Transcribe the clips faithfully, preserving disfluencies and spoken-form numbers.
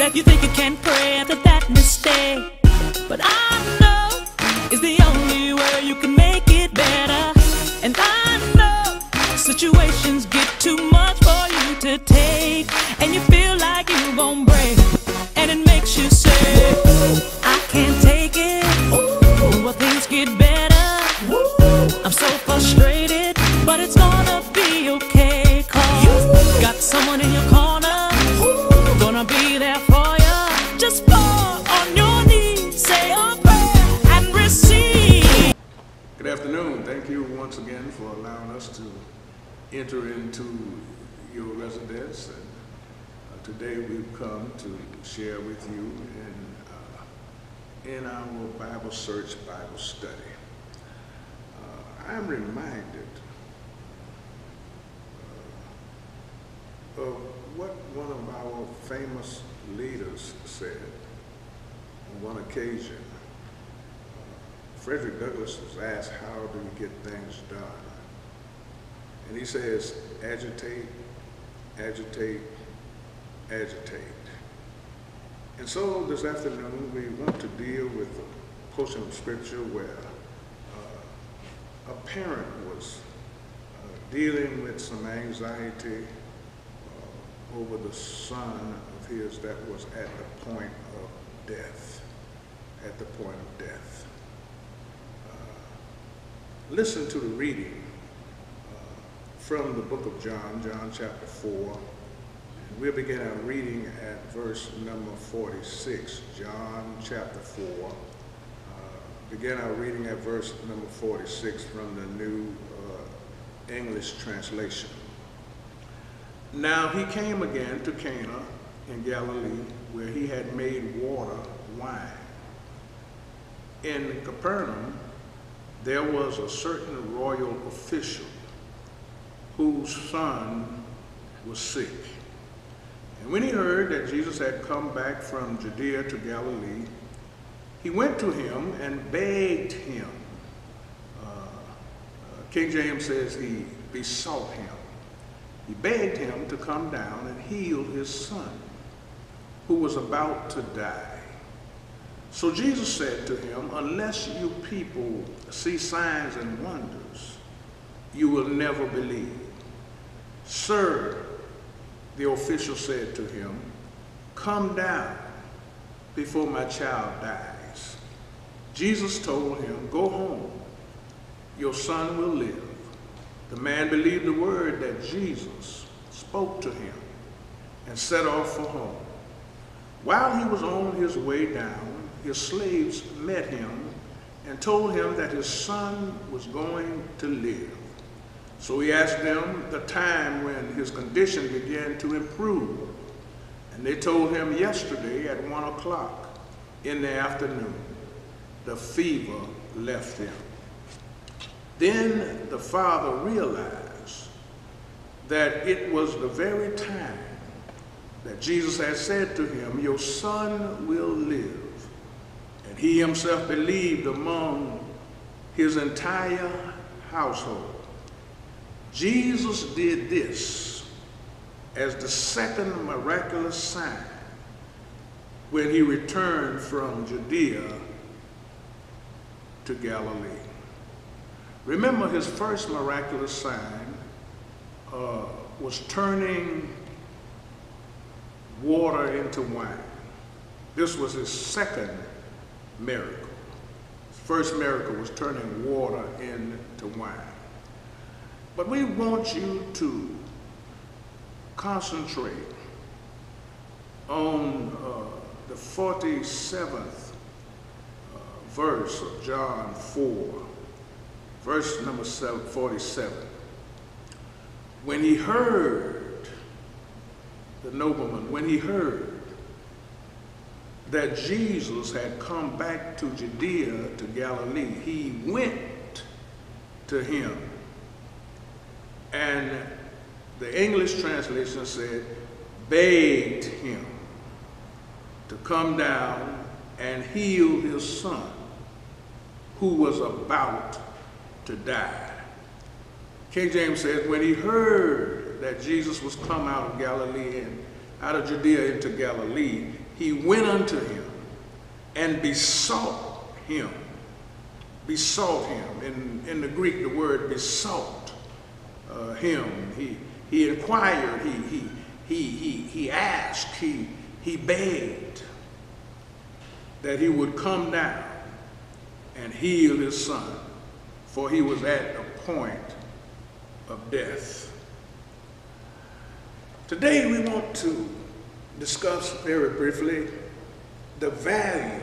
You think you can pray after that mistake, but I know it's the only way you can make it better. And I know situations get too much for you to take, and you feel like you gon' break, and it makes you say, I can't take it. Ooh, well, things get better. Ooh, I'm so frustrated, but it's gonna be okay, 'cause you got someone in your corner, ooh, gonna be there for you. Just fall on your knees, say a prayer, and receive. Good afternoon. Thank you once again for allowing us to enter into your residence. And uh, today we've come to share with you in, uh, in our Bible Search Bible Study. Uh, I'm reminded uh, of what one of our famous leaders said on one occasion. Frederick Douglass was asked, how do you get things done? And he says, agitate, agitate, agitate. And so this afternoon we want to deal with a portion of scripture where uh, a parent was uh, dealing with some anxiety uh, over the son of his that was at the point of death, at the point of death. Listen to the reading uh, from the book of John, John chapter four. And we'll begin our reading at verse number forty-six. John chapter four. Uh, begin our reading at verse number forty-six from the New uh, English translation. Now he came again to Cana in Galilee, where he had made water wine. In Capernaum, there was a certain royal official whose son was sick. And when he heard that Jesus had come back from Judea to Galilee, he went to him and begged him. Uh, uh, King James says he besought him. He begged him to come down and heal his son, who was about to die. So Jesus said to him, unless you people see signs and wonders, you will never believe. Sir, the official said to him, come down before my child dies. Jesus told him, go home, your son will live. The man believed the word that Jesus spoke to him and set off for home. While he was on his way down, his slaves met him and told him that his son was going to live. So he asked them the time when his condition began to improve. And they told him yesterday at one o'clock in the afternoon, the fever left him. Then the father realized that it was the very time that Jesus had said to him, your son will live. And he himself believed among his entire household. Jesus did this as the second miraculous sign when he returned from Judea to Galilee. Remember, his first miraculous sign uh, was turning water into wine. This was his second miracle. His first miracle was turning water into wine. But we want you to concentrate on uh, the forty-seventh uh, verse of John four, verse number forty-seven. When he heard, the nobleman, when he heard that Jesus had come back to Judea, to Galilee, he went to him. And the English translation said, begged him to come down and heal his son, who was about to die. King James says, when he heard that Jesus was come out of Galilee and out of Judea into Galilee, he went unto him and besought him. Besought him. In, in the Greek, the word besought uh, him. He, he inquired, he, he, he, he, he asked, he, he begged that he would come down and heal his son, for he was at the point of death. Today we want to discuss very briefly the value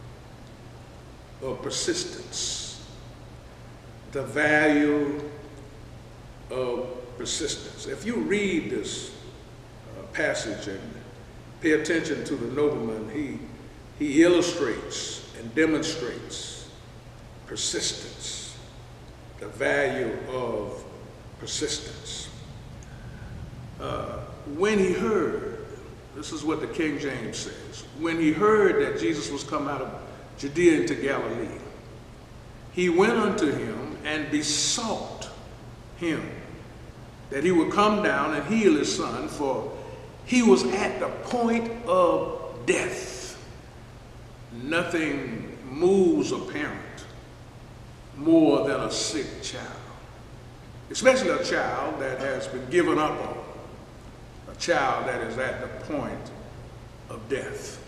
of persistence. The value of persistence. If you read this uh, passage and pay attention to the nobleman, he, he illustrates and demonstrates persistence, the value of persistence. Uh, when he heard, this is what the King James says, when he heard that Jesus was come out of Judea into Galilee, he went unto him and besought him that he would come down and heal his son, for he was at the point of death. Nothing moves a parent more than a sick child, especially a child that has been given up on, a child that is at the point of death.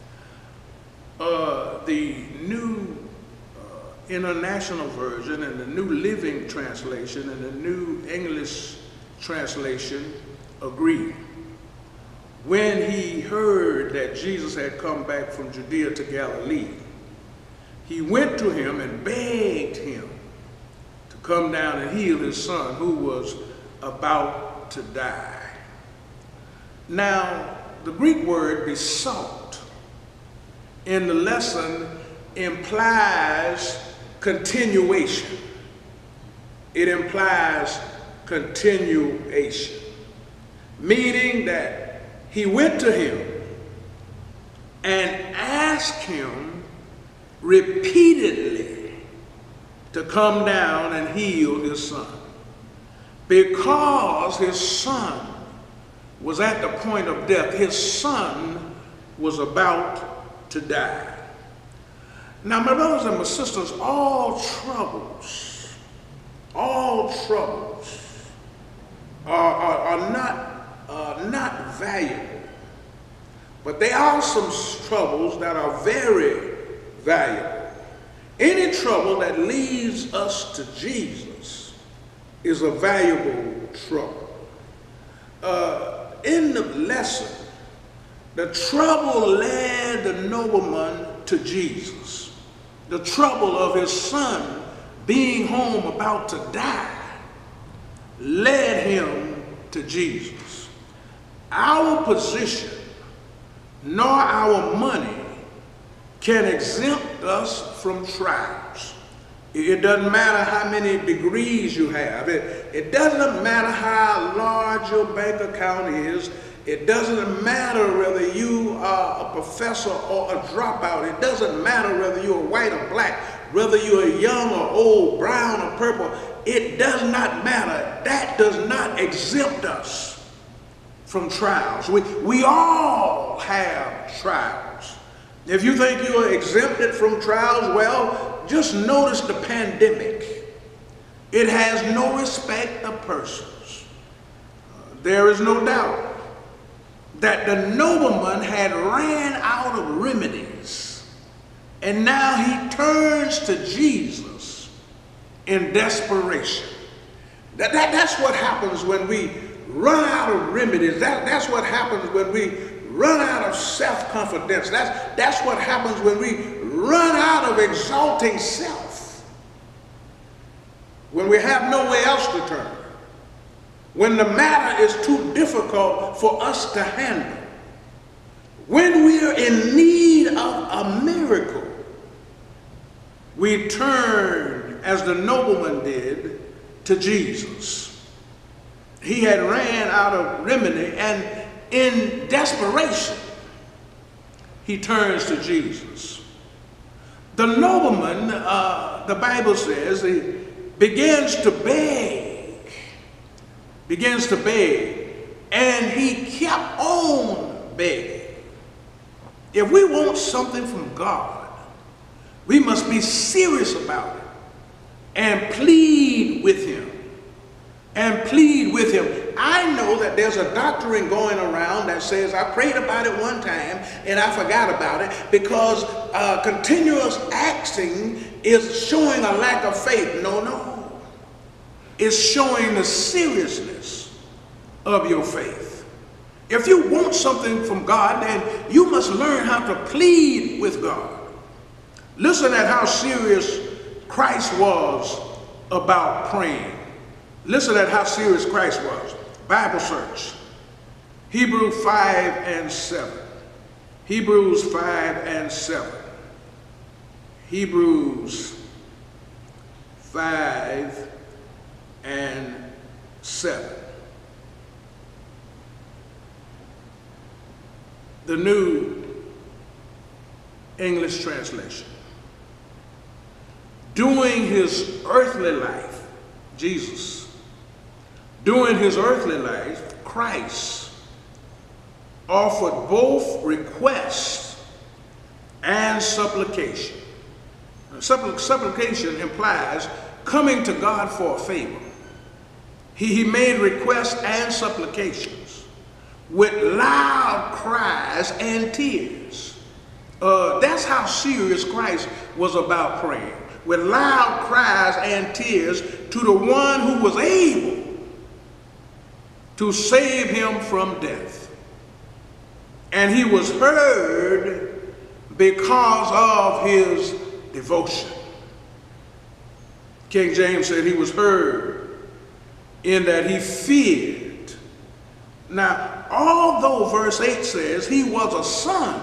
Uh, the New uh, International Version and the New Living Translation and the New English Translation agree. When he heard that Jesus had come back from Judea to Galilee, he went to him and begged him to come down and heal his son, who was about to die. Now, the Greek word besought in the lesson implies continuation. It implies continuation, meaning that he went to him and asked him repeatedly to come down and heal his son, because his son was at the point of death. His son was about to die. Now, my brothers and my sisters, all troubles, all troubles are, are, are not, uh, not valuable, but there are some troubles that are very valuable. Any trouble that leads us to Jesus is a valuable trouble. Uh, in the lesson, the trouble led the nobleman to Jesus. The trouble of his son being home about to die led him to Jesus. Our position nor our money can exempt us from trials. It doesn't matter how many degrees you have. It, it doesn't matter how large your bank account is. It doesn't matter whether you are a professor or a dropout. It doesn't matter whether you're white or black, whether you're young or old, brown or purple. It does not matter. That does not exempt us from trials. We, we all have trials. If you think you are exempted from trials, well, just notice the pandemic. It has no respect of persons. Uh, there is no doubt that the nobleman had ran out of remedies, and now he turns to Jesus in desperation. That, that, that's what happens when we run out of remedies. That, that's what happens when we run out of self-confidence. That's, that's what happens when we run out of exalting self. When we have nowhere else to turn. When the matter is too difficult for us to handle. When we are in need of a miracle, we turn, as the nobleman did, to Jesus. He had ran out of remedy, and in desperation, he turns to Jesus. The nobleman, uh, the Bible says, he begins to beg, begins to beg, and he kept on begging. If we want something from God, we must be serious about it and plead with him. And plead with him. I know that there's a doctrine going around that says I prayed about it one time and I forgot about it, because uh, continuous asking is showing a lack of faith. No, no. It's showing the seriousness of your faith. If you want something from God, then you must learn how to plead with God. Listen at how serious Christ was about praying. Listen at how serious Christ was. Bible search. Hebrews five and seven. Hebrews five and seven. Hebrews five and seven. The New English translation. During his earthly life, Jesus, during his earthly life, Christ offered both request and supplication. Suppl- supplication implies coming to God for a favor. He, he made requests and supplications with loud cries and tears. Uh, that's how serious Christ was about praying, with loud cries and tears to the one who was able to save him from death. And he was heard because of his devotion. King James said he was heard in that he feared. Now, although verse eight says he was a son,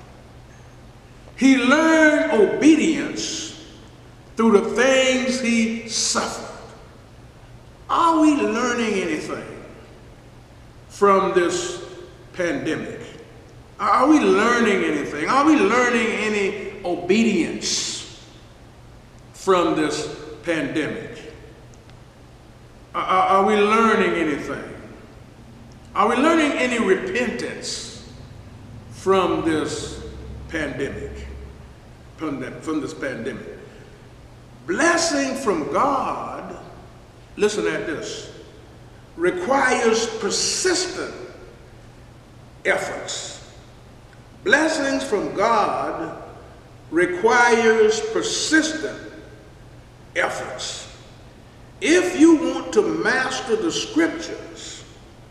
he learned obedience through the things he suffered. Are we learning anything from this pandemic? Are we learning anything? Are we learning any obedience from this pandemic? Are, are we learning anything? Are we learning any repentance from this pandemic? From, that, from this pandemic. Blessing from God, listen at this, requires persistent efforts. Blessings from God requires persistent efforts. If you want to master the scriptures,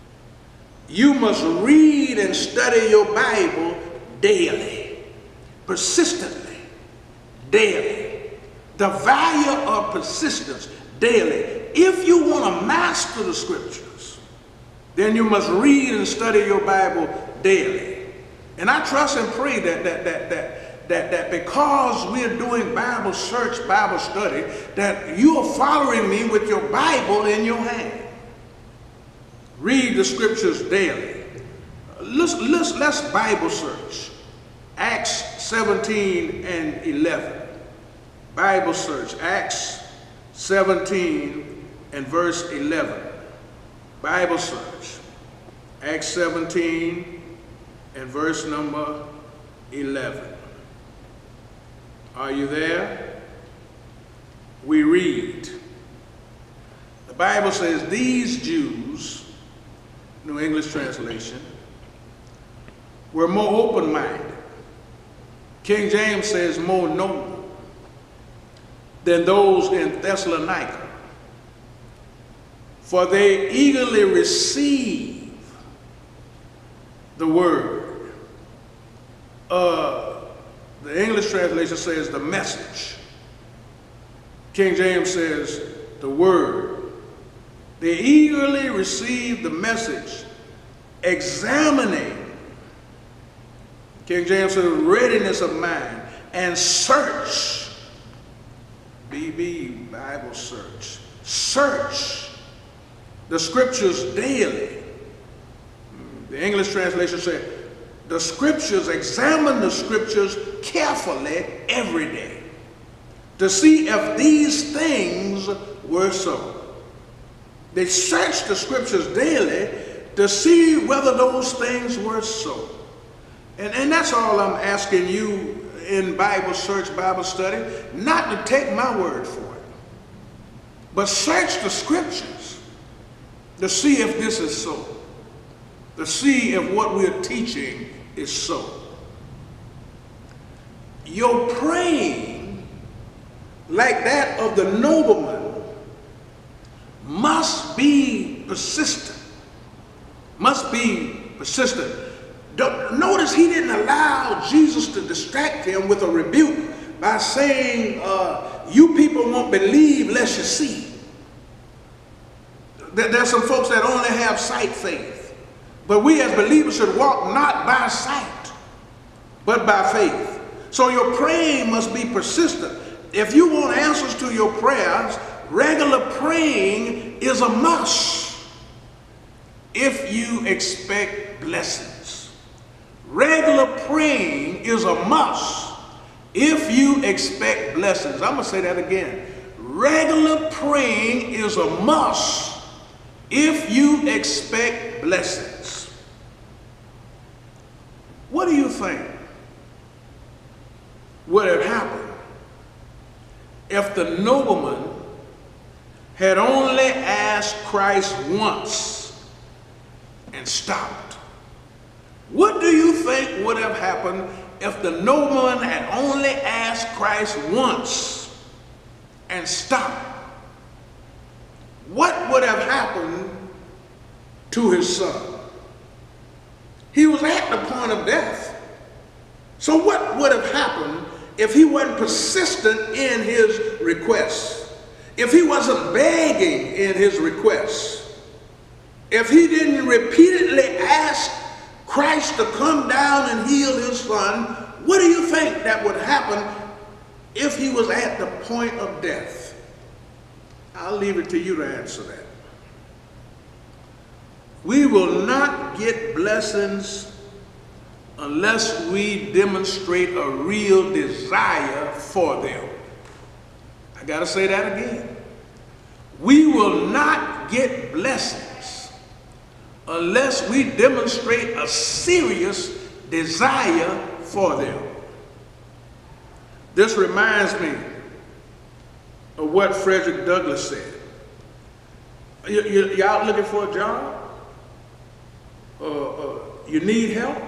you must read and study your Bible daily, persistently, daily. The value of persistence daily. If you want to master the scriptures, then you must read and study your Bible daily. And I trust and pray that that that that that, that because we're doing Bible search, Bible study, that you are following me with your Bible in your hand. Read the scriptures daily. Let's let's let's Bible search. Acts seventeen and eleven. Bible search. Acts seventeen and verse eleven. Bible search. Acts seventeen and verse number eleven. Are you there? We read. The Bible says, these Jews, New English translation, were more open-minded. King James says more noble than those in Thessalonica, for they eagerly receive the word. Uh, the English translation says the message. King James says the word. They eagerly receive the message, examining. King James says readiness of mind, and search. B B, Bible search. Search the scriptures daily. The English translation said, the scriptures, examine the scriptures carefully every day to see if these things were so. They searched the scriptures daily to see whether those things were so. And, and that's all I'm asking you in Bible search, Bible study, not to take my word for it, but search the scriptures to see if this is so, to see if what we're teaching is so. Your praying, like that of the nobleman, must be persistent, must be persistent. Notice he didn't allow Jesus to distract him with a rebuke by saying, uh, you people won't believe lest you see. There's some folks that only have sight faith. But we as believers should walk not by sight, but by faith. So your praying must be persistent. If you want answers to your prayers, regular praying is a must if you expect blessings. Regular praying is a must if you expect blessings. I'm going to say that again. Regular praying is a must if you expect blessings. What do you think would have happened if the nobleman had only asked Christ once and stopped? What do you think would have happened if the nobleman had only asked Christ once and stopped? What would have happened to his son? He was at the point of death. So what would have happened if he wasn't persistent in his request? If he wasn't begging in his request? If he didn't repeatedly ask Christ to come down and heal his son, what do you think that would happen if he was at the point of death? I'll leave it to you to answer that. We will not get blessings unless we demonstrate a real desire for them. I got to say that again. We will not get blessings unless we demonstrate a serious desire for them. This reminds me of what Frederick Douglass said. You out looking for a job? Uh, uh, you need help?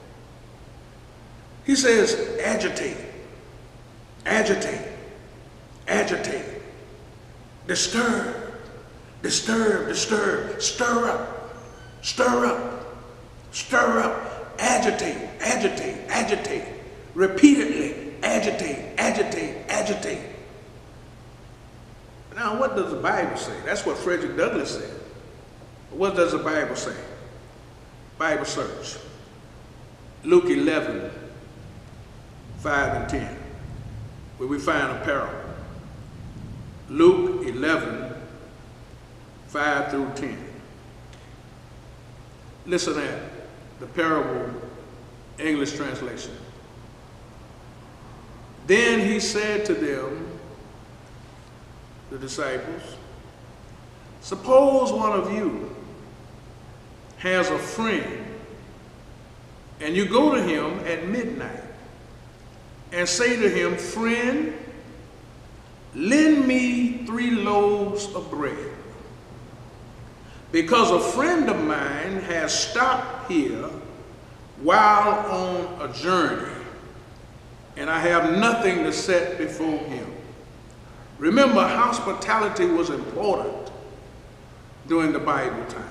He says, agitate, agitate, agitate, disturb, disturb, disturb, stir up. Stir up, stir up, agitate, agitate, agitate, repeatedly, agitate, agitate, agitate. Now, what does the Bible say? That's what Frederick Douglass said. What does the Bible say? Bible search. Luke eleven, five and ten, where we find a parable. Luke eleven, five through ten. Listen at the parable, English translation. Then he said to them, the disciples, suppose one of you has a friend and you go to him at midnight and say to him, friend, lend me three loaves of bread, because a friend of mine has stopped here while on a journey, and I have nothing to set before him. Remember, hospitality was important during the Bible time.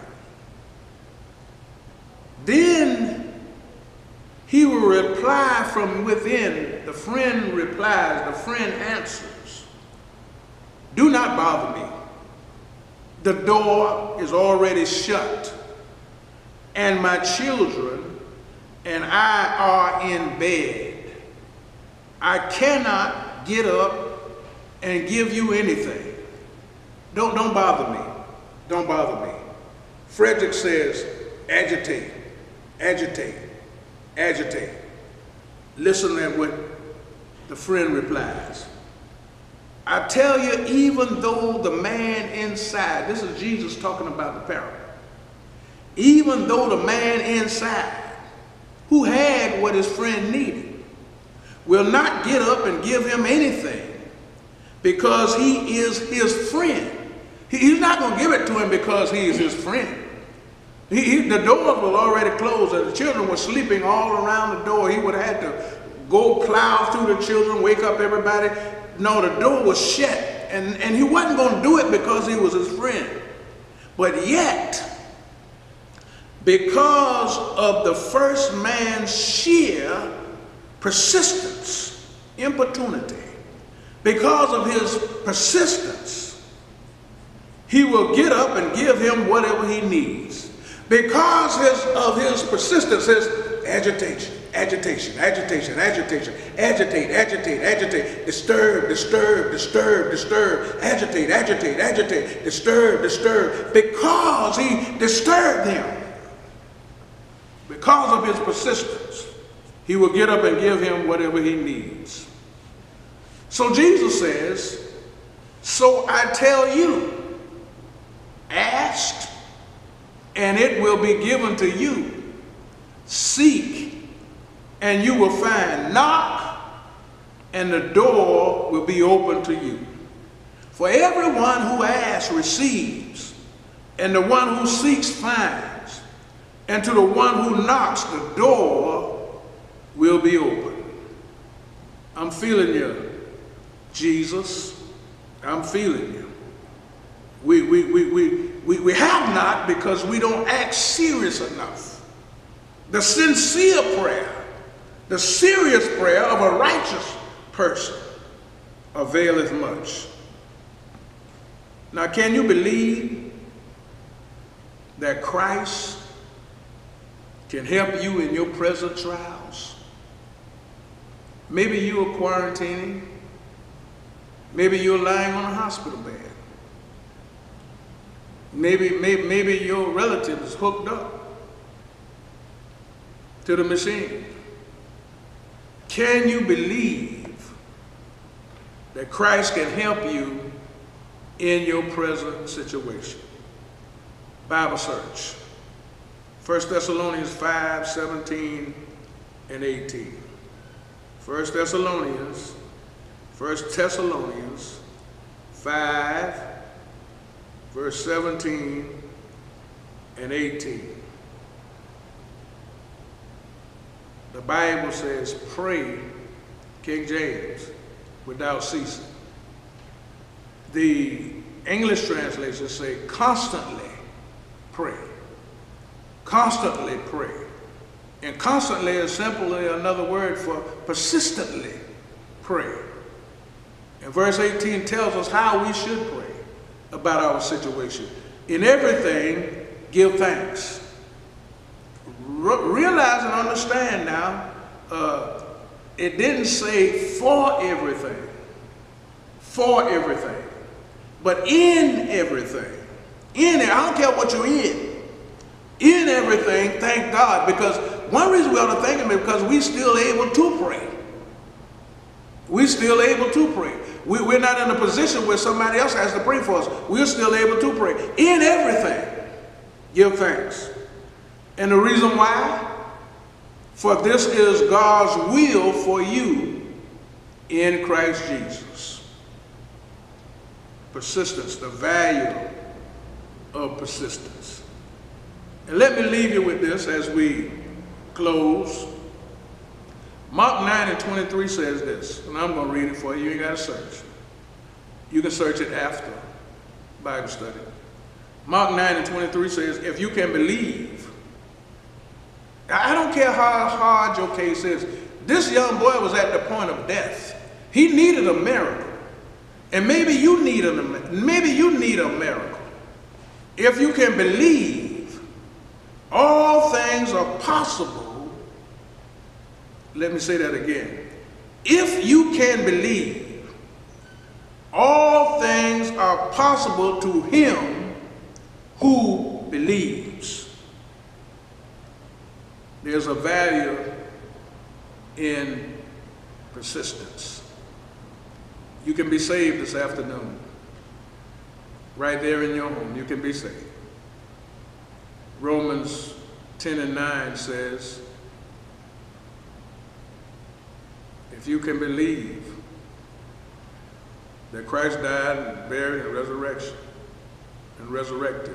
Then he will reply from within. The friend replies, the friend answers, do not bother me. The door is already shut, and my children and I are in bed. I cannot get up and give you anything. Don't, don't bother me. Don't bother me. Frederick says, agitate, agitate, agitate. Listen to what the friend replies. I tell you, even though the man inside, this is Jesus talking about the parable, even though the man inside, who had had what his friend needed, will not get up and give him anything because he is his friend. He, he's not going to give it to him because he is his friend. He, he, the doors were already closed and the children were sleeping all around the door. He would have had to go plow through the children, wake up everybody. No, the door was shut, and, and he wasn't going to do it because he was his friend. But yet, because of the first man's sheer persistence, importunity, because of his persistence, he will get up and give him whatever he needs. Because his, of his persistence, his agitation, agitation, agitation, agitation, agitate, agitate, agitate, disturb, disturb, disturb, disturb, agitate, agitate, agitate, disturb, disturb, because he disturbed him. Because of his persistence, he will get up and give him whatever he needs. So Jesus says, so I tell you, ask and it will be given to you. Seek and you will find. Knock and the door will be open to you. For everyone who asks receives, and the one who seeks finds, and to the one who knocks the door will be open. I'm feeling you, Jesus. I'm feeling you. We, we, we, we, we, we have not because we don't act serious enough. The sincere prayer, the serious prayer of a righteous person availeth much. Now, can you believe that Christ can help you in your present trials? Maybe you are quarantining. Maybe you're lying on a hospital bed. Maybe, maybe, maybe your relative is hooked up to the machine. Can you believe that Christ can help you in your present situation? Bible search. First Thessalonians five, seventeen and eighteen. First Thessalonians, First Thessalonians five, verse seventeen and eighteen. The Bible says, pray, King James, without ceasing. The English translations say, constantly pray. Constantly pray. And constantly is simply another word for persistently pray. And verse eighteen tells us how we should pray about our situation. In everything, give thanks. Re realize and understand now, uh, it didn't say for everything, for everything, but in everything. In it, I don't care what you're in. In everything, thank God, because one reason we ought to thank him is because we're still able to pray. We're still able to pray. We, we're not in a position where somebody else has to pray for us. We're still able to pray. In everything, give thanks. And the reason why? For this is God's will for you in Christ Jesus. Persistence, the value of persistence. And let me leave you with this as we close. Mark nine and twenty-three says this, and I'm going to read it for you. You ain't got to search. You can search it after Bible study. Mark nine and twenty-three says, if you can believe, I don't care how hard your case is. This young boy was at the point of death. He needed a miracle. And maybe you need a, maybe you need a miracle. If you can believe, all things are possible. Let me say that again. If you can believe, all things are possible to him who believes. There's a value in persistence. You can be saved this afternoon. Right there in your home, you can be saved. Romans ten and nine says, If you can believe that Christ died and buried and resurrection and resurrected,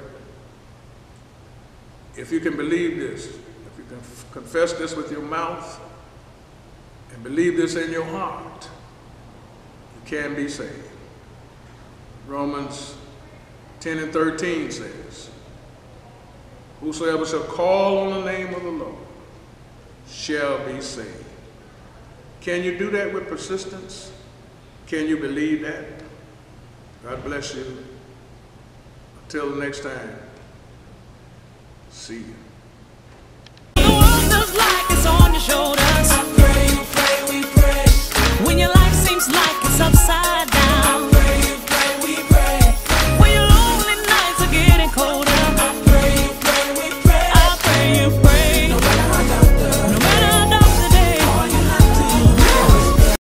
if you can believe this, if you can confess this with your mouth and believe this in your heart, you can be saved. Romans ten and thirteen says, whosoever shall call on the name of the Lord shall be saved. Can you do that with persistence? Can you believe that? God bless you. Until the next time, see you.